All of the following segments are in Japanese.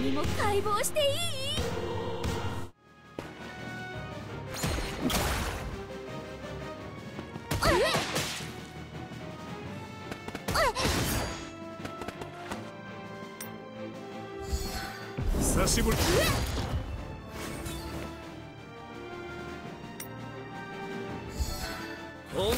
にも解剖していい？ 久しぶり。この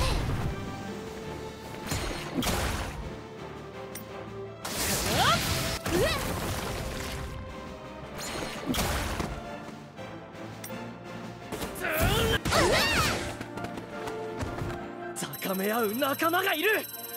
高め合う仲間がいる。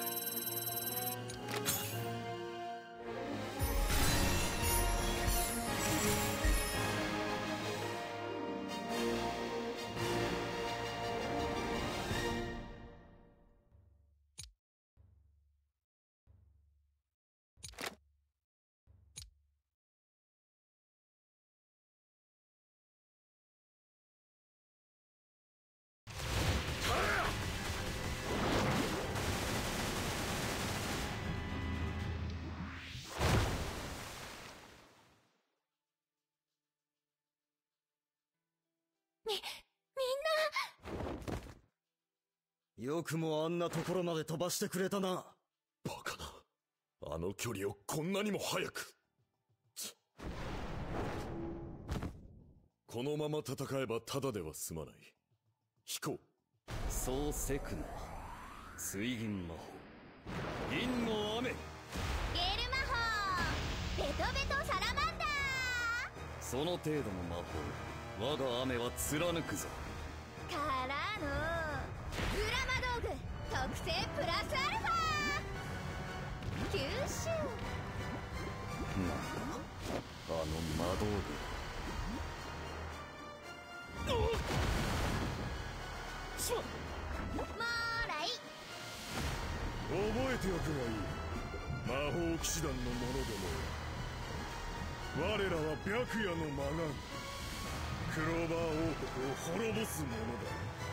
よくもあんなところまで飛ばしてくれたな。 バカな。あの距離をこんなにも早く。このまま戦えばただでは済まない。引こう。 そうせくな。水銀魔法、銀の雨。 ゲル魔法、ベトベトサラマンダー。 その程度の魔法、我が雨は貫くぞ。 からのグラマ道具特製プラスアルファ吸収。 なんだあの魔道具。しまっ。 もーらい。 覚えておくがいい。魔法騎士団の者ども、我らは白夜の魔眼、クローバー王国を滅ぼす者だ。